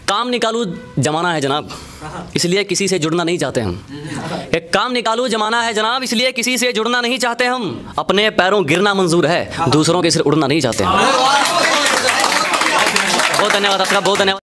काम निकालू जमाना है जनाब, इसलिए किसी से जुड़ना नहीं चाहते हम। एक काम निकालू जमाना है जनाब, इसलिए किसी से जुड़ना नहीं चाहते हम। अपने पैरों गिरना मंजूर है, दूसरों के सिर उड़ना नहीं चाहते हम। बहुत धन्यवाद आपका, बहुत धन्यवाद।